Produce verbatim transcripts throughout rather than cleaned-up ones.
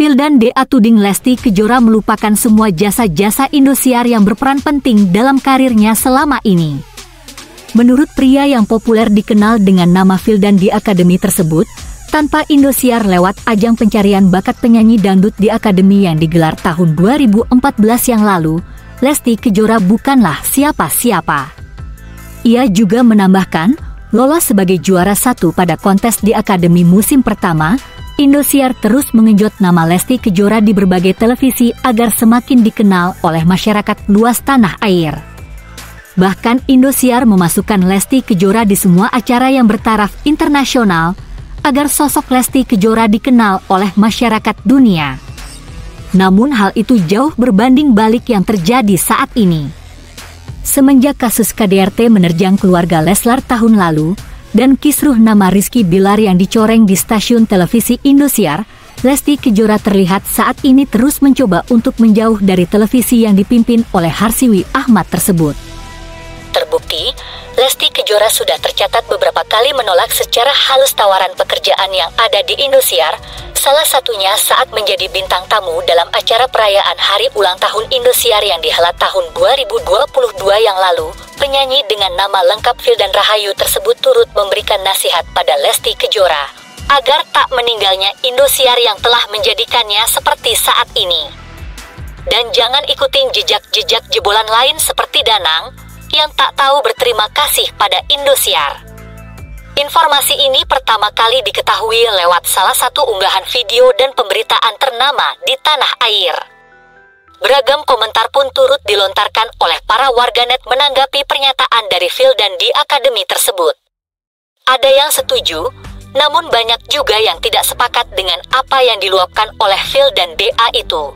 Vildan D A tuding Lesti Kejora melupakan semua jasa-jasa Indosiar yang berperan penting dalam karirnya selama ini. Menurut pria yang populer dikenal dengan nama Vildan D Academy tersebut, tanpa Indosiar lewat ajang pencarian bakat penyanyi dangdut di Akademi yang digelar tahun dua ribu empat belas yang lalu, Lesti Kejora bukanlah siapa-siapa. Ia juga menambahkan, lolos sebagai juara satu pada kontes di Akademi musim pertama, Indosiar terus mengenjot nama Lesti Kejora di berbagai televisi agar semakin dikenal oleh masyarakat luas tanah air. Bahkan Indosiar memasukkan Lesti Kejora di semua acara yang bertaraf internasional agar sosok Lesti Kejora dikenal oleh masyarakat dunia. Namun hal itu jauh berbanding balik yang terjadi saat ini. Semenjak kasus K D R T menerjang keluarga Leslar tahun lalu, dan kisruh nama Rizky Bilar yang dicoreng di stasiun televisi Indosiar, Lesti Kejora terlihat saat ini terus mencoba untuk menjauh dari televisi yang dipimpin oleh Harsiwi Ahmad tersebut. Terbukti, Lesti Kejora sudah tercatat beberapa kali menolak secara halus tawaran pekerjaan yang ada di Indosiar, salah satunya saat menjadi bintang tamu dalam acara perayaan Hari Ulang Tahun Indosiar yang dihelat tahun dua ribu dua puluh dua yang lalu. Penyanyi dengan nama lengkap Vildan Rahayu tersebut turut memberikan nasihat pada Lesti Kejora agar tak meninggalnya Indosiar yang telah menjadikannya seperti saat ini. Dan jangan ikutin jejak-jejak jebolan lain seperti Danang yang tak tahu berterima kasih pada Indosiar. Informasi ini pertama kali diketahui lewat salah satu unggahan video dan pemberitaan ternama di tanah air. Beragam komentar pun turut dilontarkan oleh para warganet menanggapi pernyataan dari Vildan D Academy tersebut. Ada yang setuju, namun banyak juga yang tidak sepakat dengan apa yang diluapkan oleh Vildan D A itu.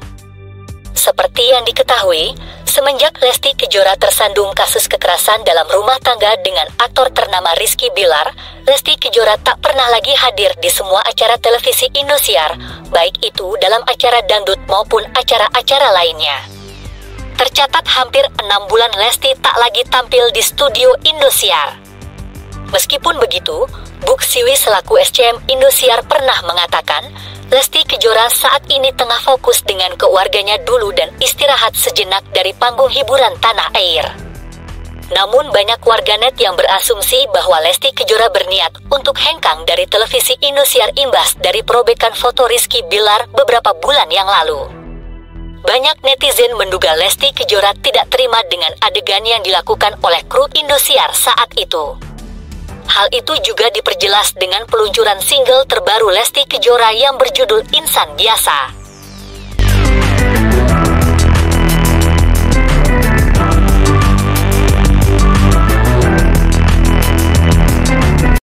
Seperti yang diketahui, semenjak Lesti Kejora tersandung kasus kekerasan dalam rumah tangga dengan aktor ternama Rizky Bilar, Lesti Kejora tak pernah lagi hadir di semua acara televisi Indosiar, baik itu dalam acara dangdut maupun acara-acara lainnya. Tercatat hampir enam bulan Lesti tak lagi tampil di studio Indosiar. Meskipun begitu, Buk Siwi selaku S C M Indosiar pernah mengatakan, Lesti Kejora saat ini tengah fokus dengan keluarganya dulu dan istirahat sejenak dari panggung hiburan tanah air. Namun banyak warganet yang berasumsi bahwa Lesti Kejora berniat untuk hengkang dari televisi Indosiar imbas dari perobekan foto Rizky Bilar beberapa bulan yang lalu. Banyak netizen menduga Lesti Kejora tidak terima dengan adegan yang dilakukan oleh kru Indosiar saat itu. Hal itu juga diperjelas dengan peluncuran single terbaru Lesti Kejora yang berjudul Insan Biasa.